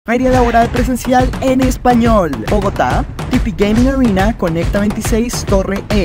Feria laboral presencial en español. Bogotá, Tipi Gaming Arena, Conecta 26, Torre E.